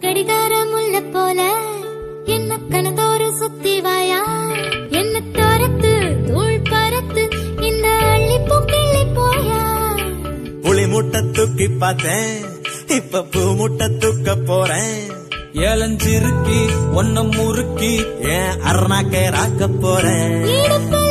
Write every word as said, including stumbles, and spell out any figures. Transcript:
கடிகாரம் உள்ள போல என்ன கணதோறு சுத்தி வாயா என்ன தரத்து தூள் பரத்து இந்த அள்ளி பூக்கிள்ளி போயா புளி முட்டை தூக்கி பார்த்தேன் இப்ப பூ முட்டை தூக்க போறேன் ஏலஞ்சிருக்கி ஒன்ன முறுக்கி ஏன் அருணாக்கே ராக்க போறேன்